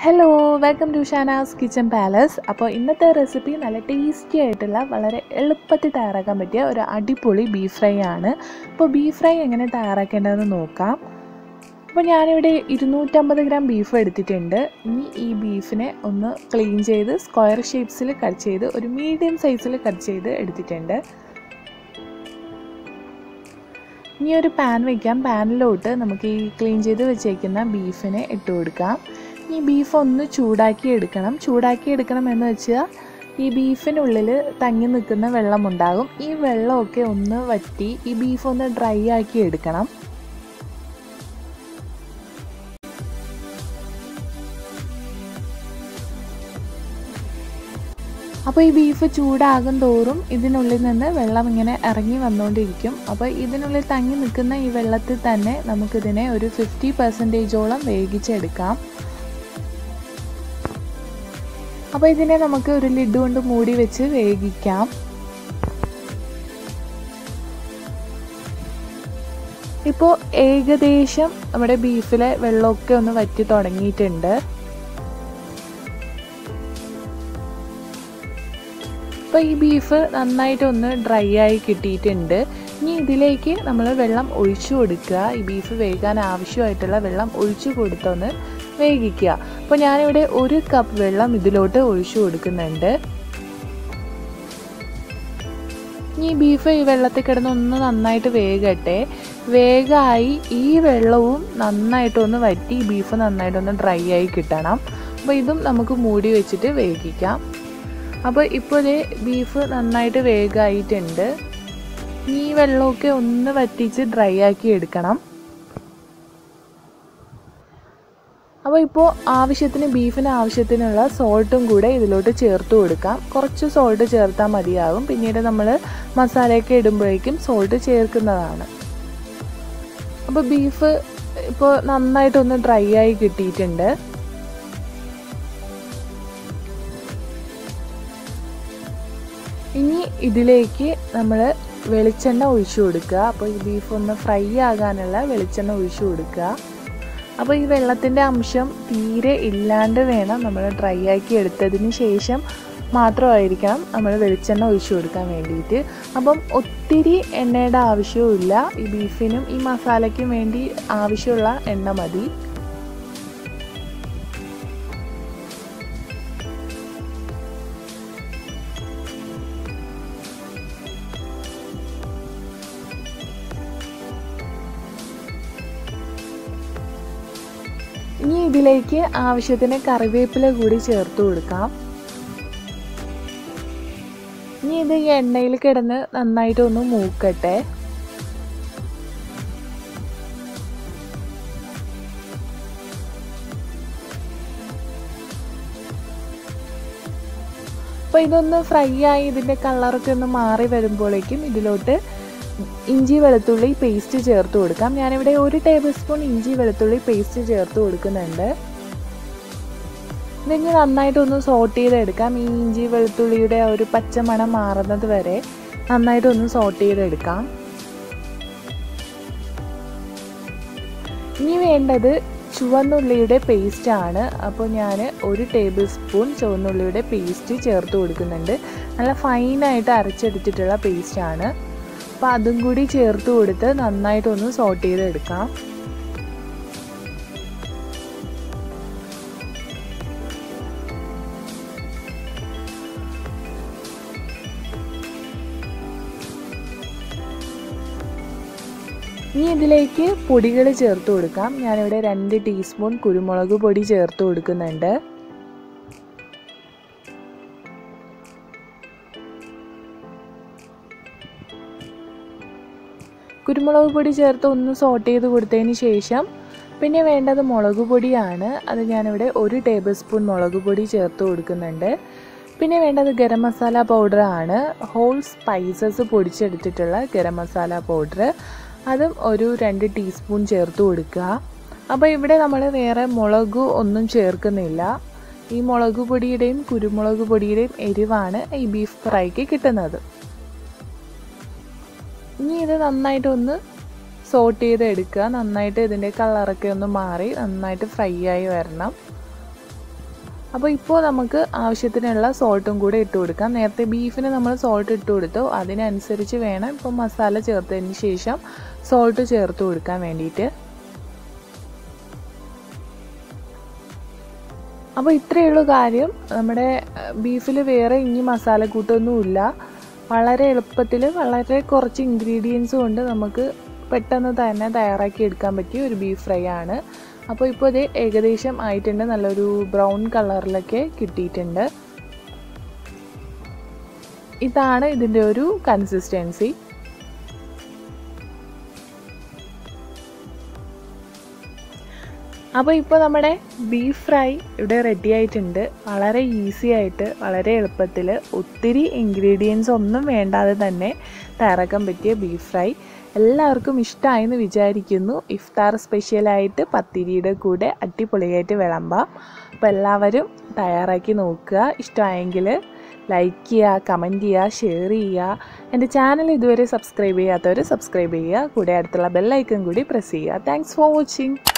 Hello welcome to Shanas kitchen palace. അപ്പോൾ ഇന്നത്തെ recipe നല്ല ടേസ്റ്റി ആയിട്ടുള്ള വളരെ എളുപ്പത്തിൽ തയ്യാറാക്കാൻ പറ്റിയ ഒരു അടിപൊളി ബീഫ് ഫ്രൈ ആണ്. അപ്പോൾ ബീഫ് ഫ്രൈ എങ്ങനെ തയ്യാറാക്കേണ്ടതെന്ന് നോക്കാം. അപ്പോൾ ഞാനിവിടെ 250 ഗ്രാം ബീഫ് എടുത്തിട്ടുണ്ട്. ഇനി ഈ ബീഫിനെ ഒന്ന് ക്ലീൻ ചെയ്ത് സ്ക്വയർ ഷേപ്സിൽ കട്ട് ചെയ്ത് ഒരു മീഡിയം സൈസിൽ കട്ട് ചെയ്ത് എടുത്തിട്ടുണ്ട്. ഇനി ഒരു പാൻ വയ്ക്കാം. പാനിലോട്ട് നമുക്ക് ഈ ക്ലീൻ ചെയ്ത് വെച്ചേക്കുന്ന ബീഫിനെ ഇട്ട് കൊടുക്കാം. ഈ ബീഫ് ഒന്ന് ചൂടാക്കി എടുക്കണം എന്ന് വെച്ചാൽ ഈ ബീഫിനുള്ളിൽ തങ്ങി നിൽക്കുന്ന വെള്ളമുണ്ടാകും. ഈ വെള്ളമൊക്കെ ഒന്ന് വറ്റി ഈ ബീഫ് ഒന്ന് ഡ്രൈ ആക്കി എടുക്കണം. അപ്പോൾ ഈ ബീഫ് ചൂടാകും തോറും ഇതിനുള്ളിൽ നിന്ന് വെള്ളം ഇങ്ങനെ ഇറങ്ങി വന്നുകൊണ്ടിരിക്കും. അപ്പോൾ ഇതിനുള്ളിൽ തങ്ങി നിൽക്കുന്ന ഈ വെള്ളത്തിൽ തന്നെ നമുക്കിതിനെ ഒരു 50% വേവിച്ചെടുക്കാം. അപ്പോൾ ഇതിനെ നമുക്ക് ഒരു ലിഡ് കൊണ്ട് മൂടി വെച്ച് വേവിക്കാം. ഇപ്പോൾ ഏകദേശം നമ്മുടെ ബീഫിലെ വെള്ളമൊക്കെ ഒന്ന് വറ്റി തുടങ്ങിയിട്ടുണ്ട്. അപ്പോൾ ഈ ബീഫ് നന്നായിട്ടൊന്ന് ഡ്രൈ ആയി കിട്ടിയിട്ടുണ്ട്. ഇനി ഇതിലേക്ക് നമ്മൾ വെള്ളം ഒഴിച്ചു കൊടുക്കുക. ഈ ബീഫ് വേകാൻ ആവശ്യമായിട്ടുള്ള വെള്ളം ഒഴിച്ചു കൊടുത്തൊന്ന് വേവിക്കുക. അപ്പോൾ ഞാനിവിടെ 1 കപ്പ് വെള്ളം ഇതിലോട്ട് ഒഴിച്ചു കൊടുക്കുന്നുണ്ട്. ഇനി ബീഫ് ഈ വെള്ളത്തിൽ കിടന്നൊന്ന് നന്നായിട്ട് വേകട്ടെ. വേഗമായി ഈ വെള്ളവും നന്നായിട്ടൊന്ന് വറ്റി ബീഫ് നന്നായിട്ടൊന്ന് ഡ്രൈ ആയി കിട്ടണം. അപ്പോൾ ഇതും നമുക്ക് മൂടി വെച്ചിട്ട് വേവിക്കാം. അപ്പോൾ ഇപ്പോൾ ബീഫ് നന്നായിട്ട് വേഗമായിട്ടുണ്ട്. ഈ വെള്ളമൊക്കെ ഒന്ന് വറ്റിച്ച് ഡ്രൈ ആക്കി എടുക്കണം. അപ്പോൾ ഇപ്പോൾ ബീഫിന് ആവശ്യത്തിനുള്ള സോൾട്ടും കൂടെ ഇതിലോട്ട് ചേർത്ത് കൊടുക്കാം. കുറച്ച് സോൾട്ട് ചേർത്താൽ മതിയാകും. പിന്നീട് നമ്മൾ മസാലയൊക്കെ ഇടുമ്പോഴേക്കും സോൾട്ട് ചേർക്കുന്നതാണ്. അപ്പോൾ ബീഫ് ഇപ്പോൾ നന്നായിട്ടൊന്ന് ഡ്രൈ ആയി കിട്ടിയിട്ടുണ്ട്. ഇനി ഇതിലേക്ക് നമ്മൾ വെളിച്ചെണ്ണ ഒഴിച്ചു കൊടുക്കുക. അപ്പോൾ ഈ ബീഫ് ഒന്ന് ഫ്രൈ ആകാനുള്ള വെളിച്ചെണ്ണ ഒഴിച്ചു കൊടുക്കുക. അപ്പോൾ ഈ വെള്ളത്തിൻ്റെ അംശം തീരെ ഇല്ലാണ്ട് വേണം നമ്മൾ ഡ്രൈ ആക്കി എടുത്തതിന് ശേഷം മാത്രമായിരിക്കണം നമ്മൾ വെളിച്ചെണ്ണ ഒഴിച്ചു കൊടുക്കാൻ വേണ്ടിയിട്ട്. അപ്പം ഒത്തിരി എണ്ണയുടെ ആവശ്യവുമില്ല. ഈ ബീഫിനും ഈ മസാലയ്ക്കും വേണ്ടി ആവശ്യമുള്ള എണ്ണ മതി. ഇനി ഇതിലേക്ക് ആവശ്യത്തിന് കറിവേപ്പില കൂടി ചേർത്ത് കൊടുക്കാം. ഇനി ഇത് ഈ എണ്ണയിൽ കിടന്ന് നന്നായിട്ടൊന്ന് മൂക്കട്ടെ. അപ്പോൾ ഇതൊന്ന് ഫ്രൈ ആയി ഇതിൻ്റെ കളറൊക്കെ ഒന്ന് മാറി വരുമ്പോഴേക്കും ഇതിലോട്ട് ഇഞ്ചി വെളുത്തുള്ളി പേസ്റ്റ് ചേർത്ത് കൊടുക്കാം. ഞാനിവിടെ 1 ടേബിൾ സ്പൂൺ ഇഞ്ചി വെളുത്തുള്ളി പേസ്റ്റ് ചേർത്ത് കൊടുക്കുന്നുണ്ട്. ഇതിന് നന്നായിട്ടൊന്ന് സോട്ട് ചെയ്തെടുക്കാം. ഈ ഇഞ്ചി വെളുത്തുള്ളിയുടെ ഒരു പച്ചമണം മാറുന്നത് വരെ നന്നായിട്ടൊന്ന് സോട്ട് ചെയ്തെടുക്കാം. ഇനി വേണ്ടത് ചുവന്നുള്ളിയുടെ പേസ്റ്റാണ്. അപ്പോൾ ഞാൻ 1 ടേബിൾ സ്പൂൺ ചുവന്നുള്ളിയുടെ പേസ്റ്റ് ചേർത്ത് കൊടുക്കുന്നുണ്ട്. നല്ല ഫൈനായിട്ട് അരച്ചെടുത്തിട്ടുള്ള പേസ്റ്റാണ്. അപ്പോൾ അതും കൂടി ചേർത്ത് കൊടുത്ത് നന്നായിട്ടൊന്ന് സോട്ട് ചെയ്തെടുക്കാം. ഇനി ഇതിലേക്ക് പൊടികൾ ചേർത്ത് കൊടുക്കാം. ഞാനിവിടെ 2 ടീസ്പൂൺ കുരുമുളക് പൊടി ചേർത്ത് കൊടുക്കുന്നുണ്ട്. കുരുമുളക് പൊടി ചേർത്ത് ഒന്ന് സോട്ട് ചെയ്ത് കൊടുത്തതിന് ശേഷം പിന്നെ വേണ്ടത് മുളക് പൊടിയാണ്. അത് ഞാനിവിടെ 1 ടേബിൾ സ്പൂൺ മുളക് പൊടി ചേർത്ത് കൊടുക്കുന്നുണ്ട്. പിന്നെ വേണ്ടത് ഗരം മസാല പൗഡറാണ്. ഹോൾ സ്പൈസസ് പൊടിച്ചെടുത്തിട്ടുള്ള ഗരം മസാല പൗഡർ, അതും ഒരു 2 ടീസ്പൂൺ ചേർത്ത് കൊടുക്കുക. അപ്പോൾ ഇവിടെ നമ്മൾ വേറെ മുളക് ഒന്നും ചേർക്കുന്നില്ല. ഈ മുളക് പൊടിയുടെയും കുരുമുളക് പൊടിയുടെയും എരിവാണ് ഈ ബീഫ് ഫ്രൈക്ക് കിട്ടുന്നത്. ഇനി ഇത് നന്നായിട്ടൊന്ന് സോട്ട് ചെയ്തെടുക്കുക. നന്നായിട്ട് ഇതിൻ്റെ കളറൊക്കെ ഒന്ന് മാറി നന്നായിട്ട് ഫ്രൈ ആയി വരണം. അപ്പോൾ ഇപ്പോൾ നമുക്ക് ആവശ്യത്തിനുള്ള സോൾട്ടും കൂടെ ഇട്ട് കൊടുക്കാം. നേരത്തെ ബീഫിന് നമ്മൾ സോൾട്ട് ഇട്ട് കൊടുത്തു, അതിനനുസരിച്ച് വേണം ഇപ്പോൾ മസാല ചേർത്തതിന് ശേഷം സോൾട്ട് ചേർത്ത് കൊടുക്കാൻ വേണ്ടിയിട്ട്. അപ്പോൾ ഇത്രയേ ഉള്ളൂ കാര്യം. നമ്മുടെ ബീഫിൽ വേറെ ഇനി മസാലക്കൂട്ടൊന്നുമില്ല. വളരെ എളുപ്പത്തിൽ വളരെ കുറച്ച് ഇൻഗ്രീഡിയൻസ് കൊണ്ട് നമുക്ക് പെട്ടെന്ന് തന്നെ തയ്യാറാക്കി എടുക്കാൻ പറ്റിയ ഒരു ബീഫ് ഫ്രൈ ആണ്. അപ്പോൾ ഇപ്പോൾ ഇത് ഏകദേശം ആയിട്ടുണ്ട്. നല്ലൊരു ബ്രൗൺ കളറിലൊക്കെ കിട്ടിയിട്ടുണ്ട്. ഇതാണ് ഇതിൻ്റെ ഒരു കൺസിസ്റ്റൻസി. അപ്പോൾ ഇപ്പോൾ നമ്മുടെ ബീഫ് ഫ്രൈ ഇവിടെ റെഡി ആയിട്ടുണ്ട്. വളരെ ഈസി ആയിട്ട് വളരെ എളുപ്പത്തിൽ ഒത്തിരി ഇൻഗ്രീഡിയൻസ് ഒന്നും വേണ്ടാതെ തന്നെ തയ്യാറാക്കാൻ പറ്റിയ ബീഫ് ഫ്രൈ എല്ലാവർക്കും ഇഷ്ടമായെന്ന് വിചാരിക്കുന്നു. ഇഫ്താർ സ്പെഷ്യലായിട്ട് പത്തിരിയുടെ കൂടെ അടിപൊളിയായിട്ട് വിളമ്പാം. അപ്പോൾ എല്ലാവരും തയ്യാറാക്കി നോക്കുക. ഇഷ്ടമായെങ്കിൽ ലൈക്ക് ചെയ്യുക, കമൻറ്റ് ചെയ്യുക, ഷെയർ ചെയ്യുക. എൻ്റെ ചാനൽ ഇതുവരെ സബ്സ്ക്രൈബ് ചെയ്യാത്തവർ സബ്സ്ക്രൈബ് ചെയ്യുക. കൂടെ അടുത്തുള്ള ബെൽ ഐക്കൺ കൂടി പ്രസ് ചെയ്യുക. Thanks for watching.